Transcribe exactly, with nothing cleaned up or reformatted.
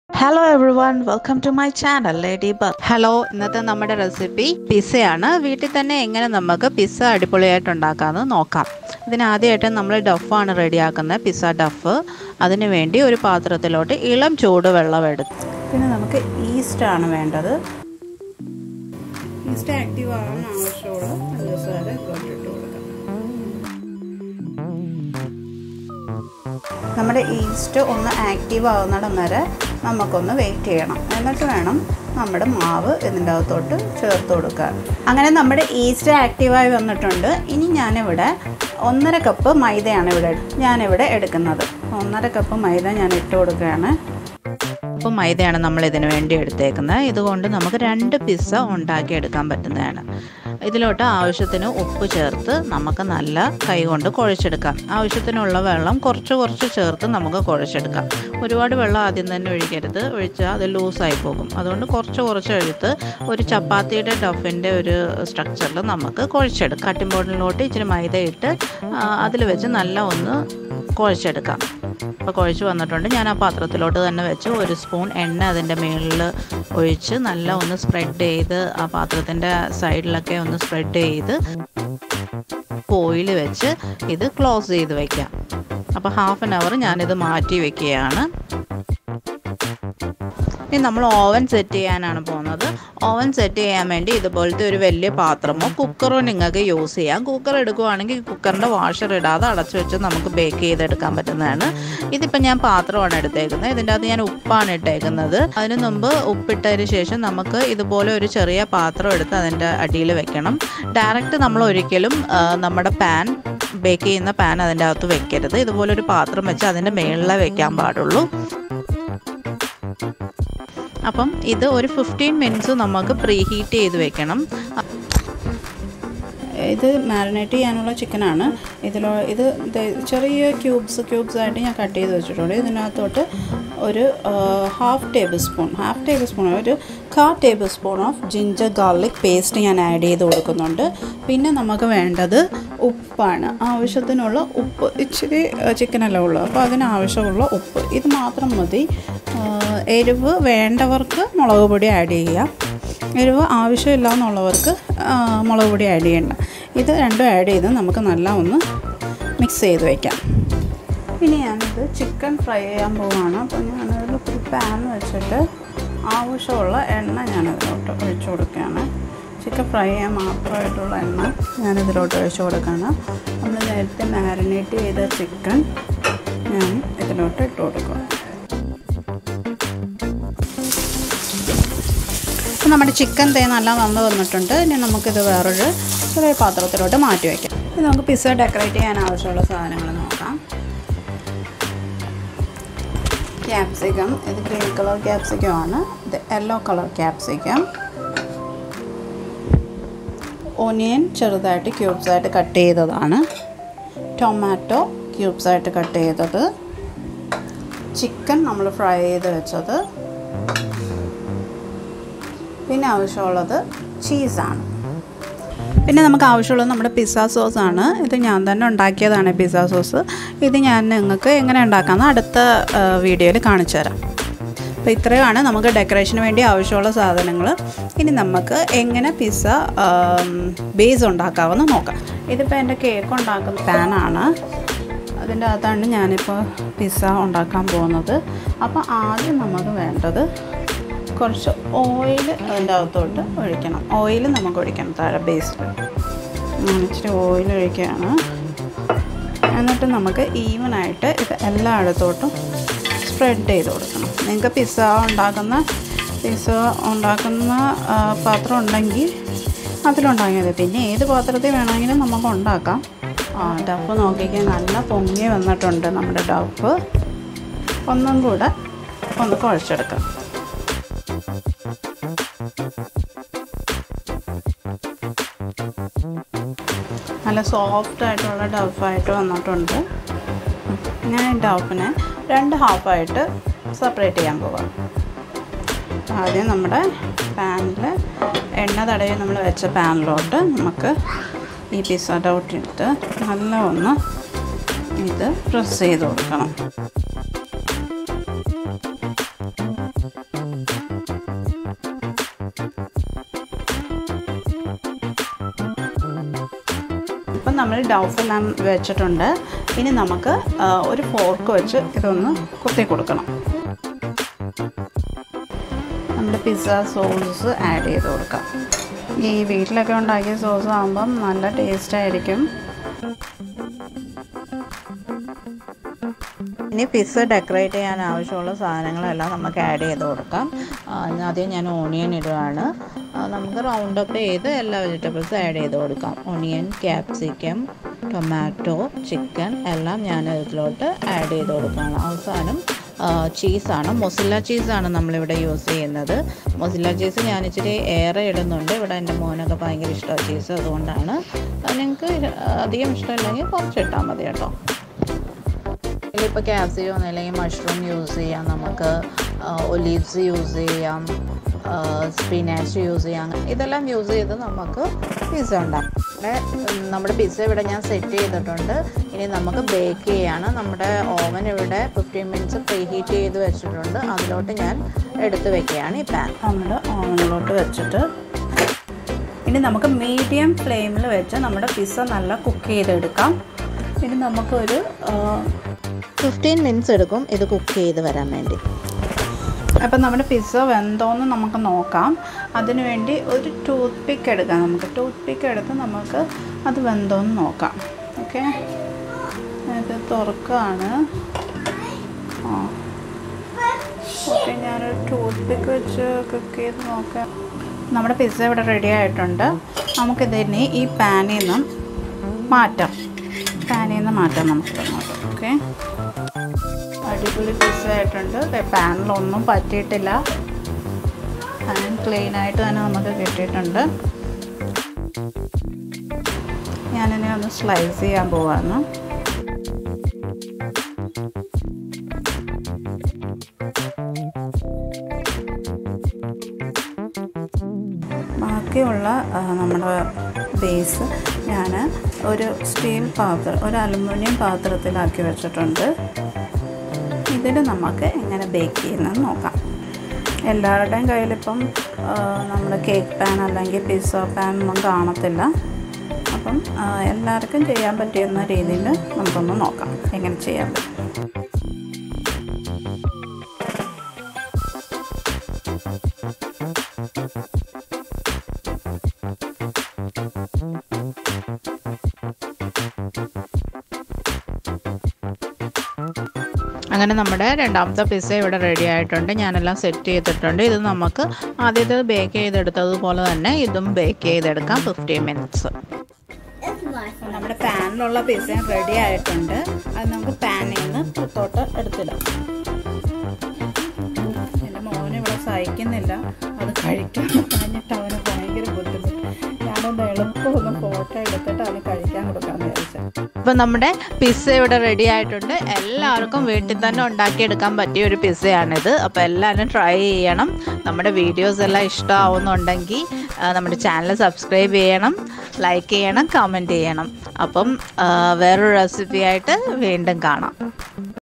Hello everyone, welcome to my channel Ladybug. Hello, ഇന്നത്തെ നമ്മുടെ recipe പിസ്സയാണ്. വീട്ടിൽ തന്നെ എങ്ങനെ നമുക്ക് പിസ്സ അടിപൊളിയായിട്ട് ഉണ്ടാക്കാമെന്ന് നോക്കാം. ഇതിനാദ്യമായിട്ട് നമ്മൾ ഡഫാണ് റെഡിയാക്കുന്നത്, പിസ്സ ഡഫ്. അതിന് വേണ്ടി ഒരു പാത്രത്തിലോട്ട് ഇളം ചൂടുവെള്ളം എടുത്ത്, പിന്നെ നമുക്ക് ഈസ്റ്റാണ് വേണ്ടത്. ഈസ്റ്റ് ആക്റ്റീവ് ആകാൻ ആവശ്യമുള്ള പഞ്ചസാര ഇട്ട് കൊടുക്കാം. നമ്മുടെ ഈസ്റ്റ് ഒന്ന് ആക്റ്റീവ് ആകുന്നിടം വരെ നമുക്കൊന്ന് വെയിറ്റ് ചെയ്യണം. എന്നിട്ട് വേണം നമ്മുടെ മാവ് ഇതിൻ്റെ അകത്തോട്ട് ചേർത്ത് കൊടുക്കാൻ. അങ്ങനെ നമ്മുടെ ഈസ്റ്റ് ആക്റ്റീവായി വന്നിട്ടുണ്ട്. ഇനി ഞാനിവിടെ ഒന്നര കപ്പ് മൈദയാണ് ഇവിടെ ഞാനിവിടെ എടുക്കുന്നത്. ഒന്നര കപ്പ് മൈദ ഞാൻ ഇട്ട് കൊടുക്കുകയാണ്. അപ്പോൾ മൈദയാണ് നമ്മൾ ഇതിന് വേണ്ടി എടുത്തേക്കുന്നത്. ഇതുകൊണ്ട് നമുക്ക് രണ്ട് പിസ്സ ഉണ്ടാക്കിയെടുക്കാൻ പറ്റുന്നതാണ്. ഇതിലോട്ട് ആവശ്യത്തിന് ഉപ്പ് ചേർത്ത് നമുക്ക് നല്ല കൈ കൊണ്ട് കുഴച്ചെടുക്കാം. ആവശ്യത്തിനുള്ള വെള്ളം കുറച്ച് കുറച്ച് ചേർത്ത് നമുക്ക് കുഴച്ചെടുക്കാം. ഒരുപാട് വെള്ളം ആദ്യം തന്നെ ഒഴിക്കരുത്, ഒഴിച്ചാൽ അത് ലൂസായി പോകും. അതുകൊണ്ട് കുറച്ച് കുറച്ച് എടുത്ത് ഒരു ചപ്പാത്തിയുടെ ഡഫിൻ്റെ ഒരു സ്ട്രക്ചറിൽ നമുക്ക് കുഴച്ചെടുക്കാം. കട്ടിംഗ് ബോർഡിലോട്ട് ഇച്ചിരി മൈദ ഇട്ട് അതിൽ വെച്ച് നല്ല ഒന്ന് കുഴച്ചെടുക്കാം. അപ്പോൾ കുഴച്ച് വന്നിട്ടുണ്ട്. ഞാൻ ആ പാത്രത്തിലോട്ട് തന്നെ വെച്ച് ഒരു സ്പൂൺ എണ്ണ അതിൻ്റെ മുകളിൽ ഒഴിച്ച് നല്ല ഒന്ന് സ്പ്രെഡ് ചെയ്ത് ആ പാത്രത്തിൻ്റെ സൈഡിലൊക്കെ ഒന്ന് സ്പ്രെഡ് ചെയ്ത് ഓയിൽ വെച്ച് ഇത് ക്ലോസ് ചെയ്ത് വയ്ക്കാം. അപ്പോൾ ഹാഫ് ആൻ അവർ ഞാനിത് മാറ്റി വയ്ക്കുകയാണ്. ഇനി നമ്മൾ ഓവൻ സെറ്റ് ചെയ്യാനാണ് പോകുന്നത്. ഓവൻ സെറ്റ് ചെയ്യാൻ വേണ്ടി ഇതുപോലത്തെ ഒരു വലിയ പാത്രമോ കുക്കറോ നിങ്ങൾക്ക് യൂസ് ചെയ്യാം. കുക്കർ എടുക്കുകയാണെങ്കിൽ കുക്കറിൻ്റെ വാഷർ ഇടാതെ അടച്ചു വെച്ച് നമുക്ക് ബേക്ക് ചെയ്തെടുക്കാൻ പറ്റുന്നതാണ്. ഇതിപ്പോൾ ഞാൻ പാത്രമാണ് എടുത്തേക്കുന്നത്. ഇതിൻ്റെ അകത്ത് ഞാൻ ഉപ്പാണ് ഇട്ടേക്കുന്നത്. അതിന് മുമ്പ് ഉപ്പിട്ടതിന് ശേഷം നമുക്ക് ഇതുപോലെ ഒരു ചെറിയ പാത്രം എടുത്ത് അതിൻ്റെ അടിയിൽ വെക്കണം. ഡയറക്റ്റ് നമ്മൾ ഒരിക്കലും നമ്മുടെ പാൻ ബേക്ക് ചെയ്യുന്ന പാൻ അതിൻ്റെ അകത്ത് വെക്കരുത്. ഇതുപോലൊരു പാത്രം വെച്ച് അതിൻ്റെ മുകളിലേ വെക്കാൻ പാടുള്ളൂ. അപ്പം ഇത് ഒരു ഫിഫ്റ്റീൻ മിനിറ്റ്സ് നമുക്ക് പ്രീ ഹീറ്റ് ചെയ്ത് വെക്കണം. ഇത് മാരിനേറ്റ് ചെയ്യാനുള്ള ചിക്കനാണ്. ഇതിലോ ഇത് ചെറിയ ക്യൂബ്സ് ക്യൂബ്സ് ആയിട്ട് ഞാൻ കട്ട് ചെയ്ത് വെച്ചിട്ടുണ്ട്. ഇതിനകത്തോട്ട് ഒരു half tablespoon half tablespoon ഒരു കാ tablespoon of ginger garlic paste ഞാൻ ആഡ് ചെയ്ത് കൊടുക്കുന്നുണ്ട്. പിന്നെ നമുക്ക് വേണ്ടത് ഉപ്പാണ്. ആവശ്യത്തിനുള്ള ഉപ്പ്, ഇച്ചിരി ചിക്കനല്ലേ ഉള്ളൂ, അപ്പോൾ അതിനാവശ്യമുള്ള ഉപ്പ് ഇത് മാത്രം മതി. എരിവ് വേണ്ടവർക്ക് മുളക് പൊടി ആഡ് ചെയ്യാം. എരിവ് ആവശ്യമില്ല എന്നുള്ളവർക്ക് മുളക് പൊടി ആഡ് ചെയ്യണ്ട. ഇത് രണ്ടും ആഡ് ചെയ്ത് നമുക്ക് നല്ല ഒന്ന് മിക്സ് ചെയ്ത് വയ്ക്കാം. ഇനി ഞാനിത് ചിക്കൻ ഫ്രൈ ചെയ്യാൻ പോവുകയാണ്. അപ്പോൾ ഞാനൊരു പാൻ വെച്ചിട്ട് ആവശ്യമുള്ള എണ്ണ ഞാനതിലോട്ട് ഒഴിച്ചു കൊടുക്കുകയാണ്. ചിക്കൻ ഫ്രൈ ചെയ്യാൻ മാത്രമായിട്ടുള്ള എണ്ണ ഞാനിതിലോട്ട് ഒഴിച്ചു കൊടുക്കുകയാണ്. നമ്മൾ നേരത്തെ മാരിനേറ്റ് ചെയ്ത ചിക്കൻ ഞാൻ ഇതിലോട്ട് ഇട്ട് കൊടുക്കുക. നമ്മുടെ ചിക്കൻ തേ നല്ല വന്ന് വന്നിട്ടുണ്ട്. ഇനി നമുക്കിത് വേറൊരു ചെറിയ പാത്രത്തിലോട്ട് മാറ്റി വയ്ക്കാം. ഇത് നമുക്ക് പിസ്സ ഡെക്കറേറ്റ് ചെയ്യാൻ ആവശ്യമുള്ള സാധനങ്ങൾ നോക്കാം. ക്യാപ്സിക്കം, ഇത് ഗ്രീൻ കളർ ക്യാപ്സിക്കം ആണ്. ഇത് യെല്ലോ കളർ ക്യാപ്സിക്കം. ഓനിയൻ ചെറുതായിട്ട് ക്യൂബ്സായിട്ട് കട്ട് ചെയ്തതാണ്. ടൊമാറ്റോ ക്യൂബ്സായിട്ട് കട്ട് ചെയ്തത്. ചിക്കൻ നമ്മൾ ഫ്രൈ ചെയ്ത് വെച്ചത്. പിന്നെ ആവശ്യമുള്ളത് ചീസാണ്. പിന്നെ നമുക്ക് ആവശ്യമുള്ളത് നമ്മുടെ പിസ്സ സോസാണ്. ഇത് ഞാൻ തന്നെ ഉണ്ടാക്കിയതാണ് പിസ്സ സോസ്. ഇത് ഞാൻ നിങ്ങൾക്ക് എങ്ങനെ ഉണ്ടാക്കാമെന്ന് അടുത്ത വീഡിയോയിൽ കാണിച്ചു തരാം. അപ്പോൾ ഇത്രയുമാണ് നമുക്ക് ഡെക്കറേഷന് വേണ്ടി ആവശ്യമുള്ള സാധനങ്ങൾ. ഇനി നമുക്ക് എങ്ങനെ പിസ്സ ബേസ് ഉണ്ടാക്കാമെന്ന് നോക്കാം. ഇതിപ്പോൾ എൻ്റെ കേക്ക് ഉണ്ടാക്കുന്ന പാനാണ്. അതിൻ്റെ അകത്താണ് ഞാനിപ്പോൾ പിസ്സ ഉണ്ടാക്കാൻ പോകുന്നത്. അപ്പോൾ ആദ്യം നമുക്ക് വേണ്ടത് കുറച്ച് ഓയിൽ അതിൻ്റെ അകത്തോട്ട് ഒഴിക്കണം. ഓയിൽ നമുക്ക് ഒഴിക്കണം താഴെ ബേസിൽ. ഇച്ചിരി ഓയിൽ ഒഴിക്കുകയാണ്. എന്നിട്ട് നമുക്ക് ഈവനായിട്ട് ഇത് എല്ലായിടത്തോട്ടും സ്പ്രെഡ് ചെയ്ത് കൊടുക്കണം. നിങ്ങൾക്ക് പിസ്സ ഉണ്ടാക്കുന്ന പിസ്സ ഉണ്ടാക്കുന്ന പാത്രം ഉണ്ടെങ്കിൽ അതിലുണ്ടാക്കിയത്. പിന്നെ ഏത് പാത്രത്തിൽ വേണമെങ്കിലും നമുക്ക് ഉണ്ടാക്കാം. ആ ഡഫ് നോക്കിക്കാൻ നല്ല പൊങ്ങി വന്നിട്ടുണ്ട് നമ്മുടെ ഡഫ്. ഒന്നും കൂടെ ഒന്ന് കുഴച്ചെടുക്കാം. നല്ല സോഫ്റ്റായിട്ടുള്ള ഡഫായിട്ട് വന്നിട്ടുണ്ട്. ഞാൻ ഡഫിനെ രണ്ട് ഹാഫായിട്ട് സെപ്പറേറ്റ് ചെയ്യാൻ പോകാം. ആദ്യം നമ്മുടെ പാനിൽ എണ്ണ തടവി നമ്മൾ വെച്ച പാനിലോട്ട് നമുക്ക് ഈ പിസ്സ ഡൗട്ടിട്ട് നല്ല ഒന്ന് ഇത് പ്രസ് ചെയ്ത് കൊടുക്കണം. നമ്മൾ ഡൗഫെല്ലാം വെച്ചിട്ടുണ്ട്. ഇനി നമുക്ക് ഒരു ഫോർക്ക് വെച്ച് ഇതൊന്ന് കുത്തി കൊടുക്കണം. നമ്മുടെ പിസ്സ സോസ് ആഡ് ചെയ്ത് കൊടുക്കാം. ഈ വീട്ടിലൊക്കെ ഉണ്ടാക്കിയ സോസ് ആകുമ്പം നല്ല ടേസ്റ്റ് ആയിരിക്കും. ഇനി പിസ്സ ഡെക്കറേറ്റ് ചെയ്യാൻ ആവശ്യമുള്ള സാധനങ്ങളെല്ലാം നമുക്ക് ആഡ് ചെയ്ത് കൊടുക്കാം. ആദ്യം ഞാൻ ഓണിയൻ ഇടുകയാണ്. നമുക്ക് റൗണ്ട് അപ്പ് ചെയ്ത് എല്ലാ വെജിറ്റബിൾസും ആഡ് ചെയ്ത് കൊടുക്കാം. ഓണിയൻ, ക്യാപ്സിക്കം, ടൊമാറ്റോ, ചിക്കൻ എല്ലാം ഞാൻ ഇതിലോട്ട് ആഡ് ചെയ്ത് കൊടുക്കുകയാണ്. അവസാനം ചീസാണ്, മൊസില്ല ചീസാണ് നമ്മളിവിടെ യൂസ് ചെയ്യുന്നത്. മൊസില്ല ചീസ് ഞാൻ ഇച്ചിരി ഏറെ ഇടുന്നുണ്ട്. ഇവിടെ എൻ്റെ മോനൊക്കെ ഭയങ്കര ഇഷ്ടമാണ് ചീസ്, അതുകൊണ്ടാണ്. നിങ്ങൾക്ക് അധികം ഇഷ്ടമില്ലെങ്കിൽ കുറച്ച് ഇട്ടാൽ മതി കേട്ടോ. ഇതിലിപ്പോൾ ക്യാപ്സിക്കം ഒന്നുമില്ലെങ്കിൽ മഷ്റൂം യൂസ് ചെയ്യാം, നമുക്ക് ഒലീവ്സ് യൂസ് ചെയ്യാം, സ്പിനാച്ച് യൂസ് ചെയ്യാം. ഇതെല്ലാം യൂസ് ചെയ്ത് നമുക്ക് പിസ്സ ഉണ്ടാക്കാം. നമ്മുടെ പിസ്സ ഇവിടെ ഞാൻ സെറ്റ് ചെയ്തിട്ടുണ്ട്. ഇനി നമുക്ക് ബേക്ക് ചെയ്യാണ്. നമ്മുടെ ഓവൻ ഇവിടെ ഫിഫ്റ്റീൻ മിനിറ്റ്സ് പ്രീ ഹീറ്റ് ചെയ്ത് വെച്ചിട്ടുണ്ട്. അതിലോട്ട് ഞാൻ എടുത്ത് വെക്കുകയാണ് ഈ പാൻ. നമ്മുടെ ഓവനിലോട്ട് വെച്ചിട്ട് ഇനി നമുക്ക് മീഡിയം ഫ്ലെയിമിൽ വെച്ച് നമ്മുടെ പിസ്സ നല്ല കുക്ക് ചെയ്തെടുക്കാം. ഇനി നമുക്കൊരു ഫിഫ്റ്റീൻ മിനിറ്റ്സ് എടുക്കും ഇത് കുക്ക് ചെയ്ത് വരാൻ വേണ്ടി. അപ്പം നമ്മുടെ പിസ്സ വെന്തോന്ന് നമുക്ക് നോക്കാം. അതിനുവേണ്ടി ഒരു ടൂത്ത് പിക്ക് എടുക്കാം. നമുക്ക് ടൂത്ത് പിക്ക് എടുത്ത് നമുക്ക് അത് വെന്തോന്ന് നോക്കാം. ഓക്കെ, ഇത് തുറക്കുകയാണ്. ആ ഓക്കെ, ഞാനൊരു ടൂത്ത് പിക്ക് വെച്ച് കുക്ക് ചെയ്ത് നോക്കാം. നമ്മുടെ പിസ്സ ഇവിടെ റെഡി ആയിട്ടുണ്ട്. നമുക്കിതിനെ ഈ പാനിൽ നിന്ന് മാറ്റാം. പാനിൽ നിന്ന് മാറ്റാം നമുക്ക്. ഓക്കെ, അടിപൊളി പിസ്സ ആയിട്ടുണ്ട്. പാനിലൊന്നും പറ്റിയിട്ടില്ല. പാൻ ക്ലീൻ ആയിട്ട് തന്നെ നമുക്ക് കിട്ടിയിട്ടുണ്ട്. ഞാനിനെ ഒന്ന് സ്ലൈസ് ചെയ്യാൻ പോവാണ്. ബാക്കിയുള്ള നമ്മുടെ ബേസ് ഞാൻ ഒരു സ്റ്റീൽ പാത്രം, ഒരു അലുമിനിയം പാത്രത്തിലാക്കി വെച്ചിട്ടുണ്ട്. ഇതിൽ നമുക്ക് എങ്ങനെ ബേക്ക് ചെയ്യുന്നത് നോക്കാം. എല്ലാവരുടെയും കയ്യിലിപ്പം നമ്മുടെ കേക്ക് പാൻ അല്ലെങ്കിൽ പിസ്സ പാൻ ഒന്നും കാണത്തില്ല. അപ്പം എല്ലാവർക്കും ചെയ്യാൻ പറ്റുന്ന രീതിയിൽ നമുക്കൊന്ന് നോക്കാം എങ്ങനെ ചെയ്യാൻ പറ്റും. അങ്ങനെ നമ്മുടെ രണ്ടാമത്തെ പിസ്സ ഇവിടെ റെഡി ആയിട്ടുണ്ട്. ഞാനെല്ലാം സെറ്റ് ചെയ്തിട്ടുണ്ട്. ഇത് നമുക്ക് ആദ്യത്തെ ബേക്ക് ചെയ്തെടുത്തതുപോലെ തന്നെ ഇതും ബേക്ക് ചെയ്തെടുക്കാം ഫിഫ്റ്റീൻ മിനിറ്റ്സ്. നമ്മുടെ പാനിലുള്ള പിസ്സ റെഡി ആയിട്ടുണ്ട്. അത് നമുക്ക് പാനിൽ നിന്ന് പുറത്തോട്ട് എടുത്തിടാം. എൻ്റെ മോന് ഇവിടെ സഹിക്കുന്നില്ല, അത് കഴിക്കാൻ കഴിഞ്ഞിട്ട് അവന് ഭയങ്കര ബുദ്ധിമുട്ട്. ഞാനൊന്ന് എളുപ്പം ഒന്ന് ഫോട്ടോ എടുത്തിട്ട് അവന് കഴിക്കാൻ കൊടുക്കാമെന്ന് വിചാരിച്ചു. അപ്പം നമ്മുടെ പിസ്സ ഇവിടെ റെഡി ആയിട്ടുണ്ട്. എല്ലാവർക്കും വീട്ടിൽ തന്നെ ഉണ്ടാക്കിയെടുക്കാൻ പറ്റിയ ഒരു പിസ്സയാണിത്. അപ്പോൾ എല്ലാവരും ട്രൈ ചെയ്യണം. നമ്മുടെ വീഡിയോസ് എല്ലാം ഇഷ്ടമാവുന്നുണ്ടെങ്കിൽ നമ്മുടെ ചാനൽ സബ്സ്ക്രൈബ് ചെയ്യണം, ലൈക്ക് ചെയ്യണം, കമൻറ്റ് ചെയ്യണം. അപ്പം വേറൊരു റെസിപ്പി ആയിട്ട് വീണ്ടും കാണാം.